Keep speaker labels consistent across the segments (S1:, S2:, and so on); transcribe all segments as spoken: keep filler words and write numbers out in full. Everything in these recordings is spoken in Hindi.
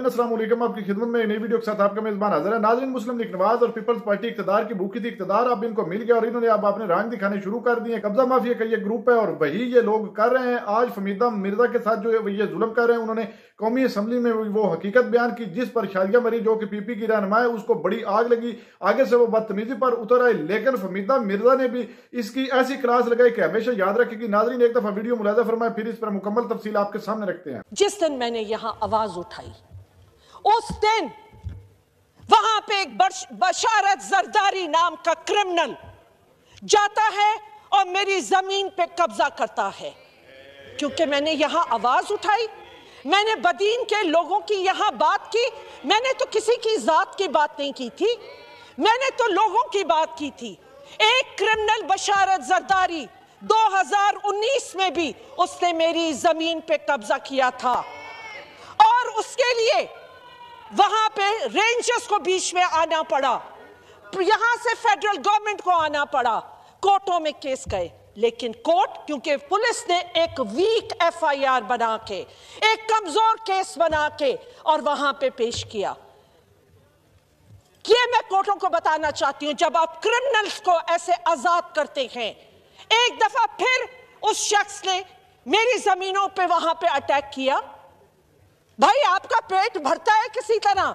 S1: नाज़रीन अस्सलाम वालेकुम, आपकी खिदमत में नई वीडियो के साथ आपका मेजबान हाजिर है। नाज़रीन, मुस्लिम लीग नवाज और पीपल्स पार्टी इक़्तिदार की भूखी थी, इक़्तिदार अब इनको मिल गया और इन्होंने अब अपने रंग दिखाने शुरू कर दिए। कब्जा माफिया का ये ग्रुप है और वही ये लोग कर रहे हैं। आज फमीदा मिर्जा के साथ जो ये जुल्म कर रहे हैं, उन्होंने कौमी असम्बली में वो हकीकत बयान की जिस पर शादिया मरी जो कि पीपी की रहनुमा है, उसको बड़ी आग लगी। आगे से वो बदतमीजी पर उतर आए, लेकिन फमीदा मिर्जा ने भी इसकी ऐसी क्लास लगाई कि हमेशा याद रखेगी। नाज़रीन, एक दफा वीडियो मुलाहिजा फरमाए, फिर इस पर मुकम्मल तफसील आपके सामने रखते हैं।
S2: जिस दिन मैंने यहां आवाज उठाई उस दिन वहां पे एक बशारत जरदारी नाम का क्रिमिनल जाता है और मेरी जमीन पे कब्जा करता है। क्योंकि मैंने यहां आवाज उठाई, मैंने बदीन के लोगों की यहां बात की। मैंने तो किसी की जात की बात नहीं की थी, मैंने तो लोगों की बात की थी। एक क्रिमिनल बशारत जरदारी दो हज़ार उन्नीस में भी उसने मेरी जमीन पे कब्जा किया था और उसके लिए वहां पे रेंजर्स को बीच में आना पड़ा, यहां से फेडरल गवर्नमेंट को आना पड़ा, कोर्टों में केस गए। लेकिन कोर्ट, क्योंकि पुलिस ने एक वीक एफ आई आर बना के, एक कमजोर केस बना के और वहां पे पेश किया। ये मैं कोर्टों को बताना चाहती हूं, जब आप क्रिमिनल्स को ऐसे आजाद करते हैं, एक दफा फिर उस शख्स ने मेरी जमीनों पे वहां पे अटैक किया। भाई, आपका पेट भरता है किसी तरह?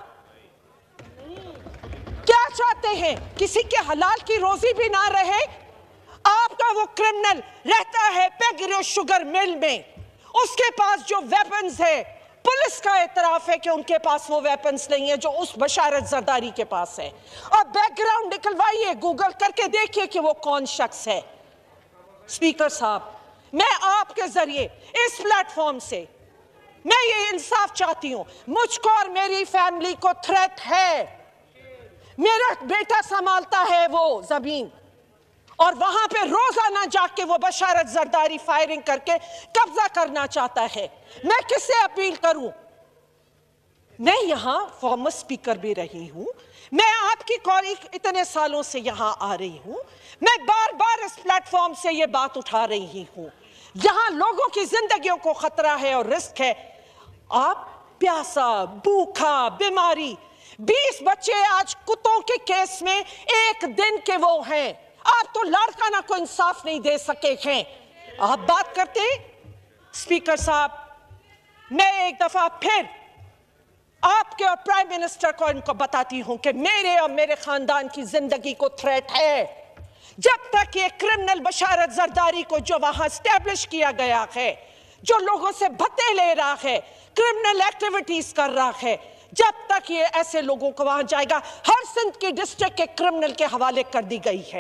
S2: क्या चाहते हैं? किसी के हलाल की रोजी भी ना रहे? आपका वो क्रिमिनल रहता है पेगरो शुगर मिल में, उसके पास जो वेपन्स है, पुलिस का एतराफ है कि उनके पास वो वेपन्स नहीं है जो उस बशारत जरदारी के पास है। और बैकग्राउंड निकलवाइए, गूगल करके देखिए कि वो कौन शख्स है। स्पीकर साहब, मैं आपके जरिए इस प्लेटफॉर्म से मैं ये इंसाफ चाहती हूं। मुझको और मेरी फैमिली को थ्रेट है। मेरा बेटा संभालता है वो जमीन और वहां पे रोजाना जाके वो बशारत जरदारी फायरिंग करके कब्जा करना चाहता है। मैं किससे अपील करूं? मैं यहां फॉर्मर स्पीकर भी रही हूं, मैं आपकी कॉलीग इतने सालों से यहां आ रही हूं, मैं बार बार इस प्लेटफॉर्म से ये बात उठा रही हूं। यहां लोगों की जिंदगियों को खतरा है और रिस्क है। आप प्यासा, भूखा, बीमारी, बीस बच्चे आज कुत्तों के केस में एक दिन के वो हैं। आप तो लाड़काना को इंसाफ नहीं दे सके हैं, आप बात करते। स्पीकर साहब, मैं एक दफा फिर आपके और प्राइम मिनिस्टर को इनको बताती हूं कि मेरे और मेरे खानदान की जिंदगी को थ्रेट है। जब तक ये क्रिमिनल बशारत जरदारी को जो वहां स्टैब्लिश किया गया है, जो लोगों से भत्ते ले रहा है, क्रिमिनल एक्टिविटीज कर रहा है, जब तक ये ऐसे लोगों को वहां जाएगा, हर सिंध की डिस्ट्रिक्ट के क्रिमिनल के हवाले कर दी गई है।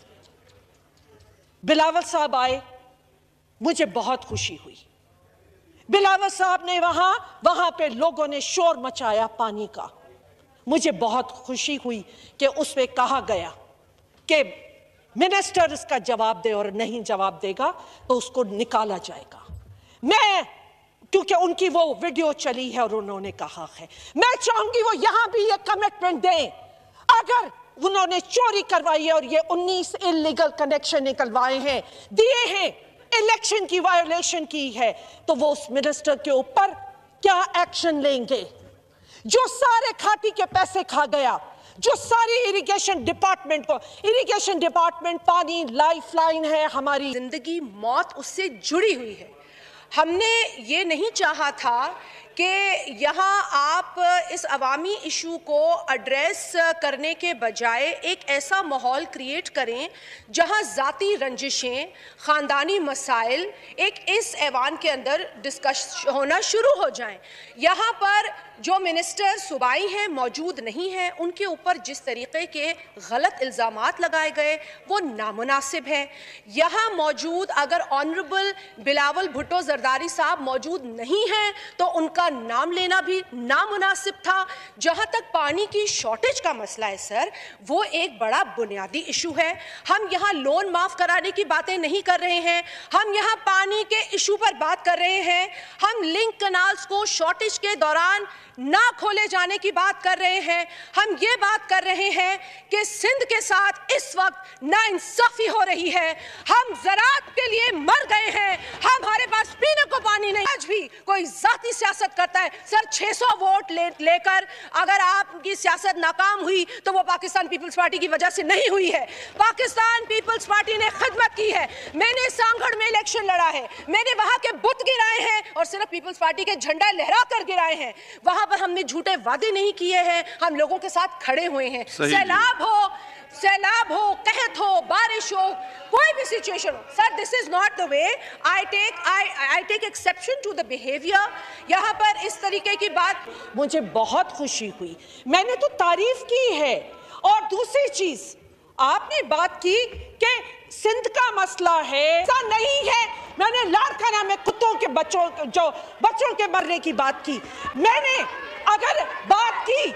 S2: बिलावल साहब आए, मुझे बहुत खुशी हुई। बिलावल साहब ने वहां वहां पे लोगों ने शोर मचाया पानी का। मुझे बहुत खुशी हुई कि उसमें कहा गया कि मिनिस्टर इसका जवाब दे और नहीं जवाब देगा तो उसको निकाला जाएगा। मैं, क्योंकि उनकी वो वीडियो चली है और उन्होंने कहा है, मैं चाहूंगी वो यहां भी ये कमिटमेंट दें। अगर उन्होंने चोरी करवाई है और ये उन्नीस इलीगल कनेक्शन निकलवाए हैं, दिए हैं, इलेक्शन की वायोलेशन की है, तो वो उस मिनिस्टर के ऊपर क्या एक्शन लेंगे? जो सारे खाती के पैसे खा गया, जो सारी इरिगेशन डिपार्टमेंट को, इरिगेशन डिपार्टमेंट पानी लाइफ लाइन है, हमारी
S3: जिंदगी मौत उससे जुड़ी हुई है। हमने ये नहीं चाहा था कि यहाँ आप इस अवामी इशू को एड्रेस करने के बजाय एक ऐसा माहौल क्रिएट करें जहाँ ज़ाती रंजिशें, ख़ानदानी मसाइल एक इस ऐवान के अंदर डिस्कस होना शुरू हो जाएं। यहाँ पर जो मिनिस्टर सूबाई हैं मौजूद नहीं हैं, उनके ऊपर जिस तरीके के गलत इल्ज़ामात लगाए गए वो नामुनासिब हैं। यहाँ मौजूद अगर ऑनरेबल बिलावल भुट्टो जरदारी साहब मौजूद नहीं हैं तो उनका नाम लेना भी नामुनासिब था। जहाँ तक पानी की शॉर्टेज का मसला है सर, वो एक बड़ा बुनियादी इशू है। हम यहाँ लोन माफ़ कराने की बातें नहीं कर रहे हैं, हम यहाँ पानी के इशू पर बात कर रहे हैं। हम लिंक कनाल्स को शॉर्टेज के दौरान ना खोले जाने की बात कर रहे हैं। हम ये बात कर रहे हैं कि सिंध के साथ इस वक्त नाइंसाफी हो रही है। हम ज़राअत के लिए मर गए हैं, हमारे पास पीने को पानी नहीं। आज भी कोई जाती सियासत करता है। सर छह सौ वोट ले, लेकर अगर आपकी सियासत नाकाम हुई तो वो पाकिस्तान पीपल्स पार्टी की वजह से नहीं हुई है। पाकिस्तान पीपल्स पार्टी ने खिदमत की है। मैंने सांगड़ में इलेक्शन लड़ा है, मैंने वहां के बुत गिराए हैं और सिर्फ पीपल्स पार्टी के झंडा लहरा कर गिराए हैं। वहां पर हमने झूठे वादे नहीं किए हैं, हम लोगों के साथ खड़े हुए हैं। सैलाब हो सैलाब हो, कहत हो, बारिश हो, कोई भी सिचुएशन हो, sir this is not the way. I take I I take exception to the behaviour. यहाँ पर इस तरीके की बात
S2: मुझे बहुत खुशी हुई, मैंने तो तारीफ की है। और दूसरी चीज आपने बात की कि सिंध का मसला है, ऐसा नहीं है। मैंने लाड़काना में कुत्तों के बच्चों जो बच्चों के मरने की बात की। मैंने अगर बात की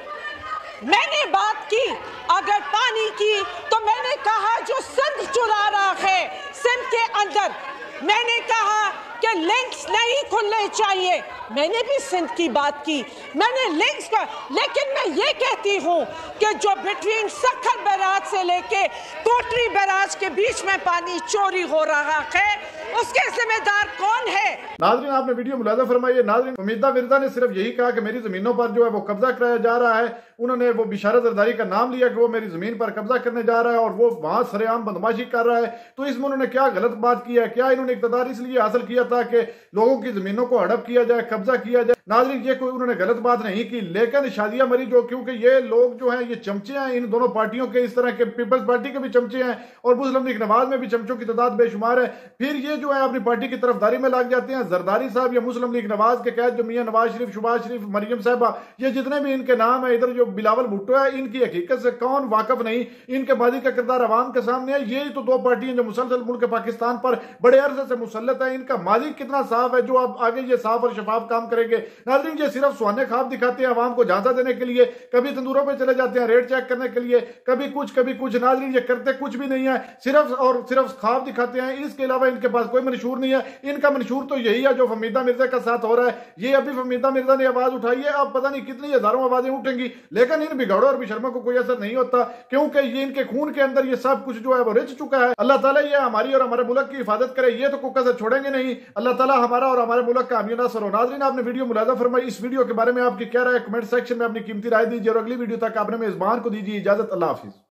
S2: मैंने बात की अगर पानी की तो मैंने कहा जो सिंध चुरा रहा है सिंध के अंदर, मैंने कहा कि लिंक्स नहीं खुलने चाहिए। मैंने भी सिंध की बात की, मैंने लिंक्स का, लेकिन मैं ये कहती हूँ कि जो बिटवीन सखर बैराज से लेके कोटरी बैराज के बीच में पानी चोरी हो रहा है, उसके जिम्मेदार कौन है?
S1: नाज़रीन आपने वीडियो मुलाजा फरमाइए। नाज़रीन उम्मीदा मिर्जा ने सिर्फ यही कहा कि मेरी जमीनों पर जो है वो कब्जा कराया जा रहा है। उन्होंने वो बिशारत जरदारी का नाम लिया कि वो मेरी जमीन पर कब्जा करने जा रहा है और वो वहां सरेआम बदमाशी कर रहा है। तो इसमें उन्होंने क्या गलत बात की है? क्या इन्होंने इक़्तिदार इसलिए हासिल किया था कि लोगों की जमीनों को हड़प किया जाए, कब्जा किया जाए? नाज़रीन ये कोई उन्होंने गलत बात नहीं की, लेकिन शादिया मरी जो, क्योंकि ये लोग जो हैं ये चमचे हैं इन दोनों पार्टियों के, इस तरह के पीपल्स पार्टी के भी चमचे हैं और मुस्लिम लीग नवाज में भी चमचों की तादाद बेशुमार है। फिर ये जो है अपनी पार्टी की तरफदारी में लग जाते हैं। जरदारी साहब या मुस्लिम लीग नवाज के कैद जो मियां नवाज शरीफ, शहबाज शरीफ, मरियम साहबा, ये जितने भी इनके नाम है, इधर जो बिलावल भुट्टो है, इनकी हकीकत से कौन वाकफ नहीं, इनके बादी का किरदार अवाम के सामने है। ये तो दो पार्टियां जो मुसलसल मुल्क पाकिस्तान पर बड़े अरसे से मुसल्लत है, इनका माजी कितना साफ है जो अब आगे ये साफ और शफाफ काम करेंगे। नाज़रीन ये सिर्फ सुहाने ख्वाब दिखाते हैं अवाम को झांसा देने के लिए, कभी तंदूरों पे चले जाते हैं रेट चेक करने के लिए, कभी कुछ कभी कुछ। नाज़रीन ये करते कुछ भी नहीं है, सिर्फ और सिर्फ ख्वाब दिखाते हैं। इसके अलावा इनके पास कोई मंशूर नहीं है। इनका मंशूर तो यही है जो फहमीदा मिर्जा का साथ हो रहा है। ये अभी फहमीदा मिर्जा ने आवाज उठाई है, अब पता नहीं कितनी हजारों आवाजें उठेंगी, लेकिन इन बिगाड़ों और बेशर्मों को कोई असर नहीं होता, क्योंकि ये इनके खून के अंदर ये सब कुछ जो है वो रिच चुका है। अल्लाह ताला ये हमारी और हमारे मुल्क की हिफाजत करे, ये तो कोई कसर छोड़ेंगे नहीं। अल्लाह ताला हमारा और हमारे मुल्क का अमीन नासर हो। नाज़रीन आपने वीडियो मुलाजा फरमाई, इस वीडियो के बारे में आपकी क्या राय है? कमेंट सेक्शन में अपनी कीमती राय दीजिए और अगली वीडियो तक आपने मेजबान को दीजिए इजाजत। अल्लाह हाफिज।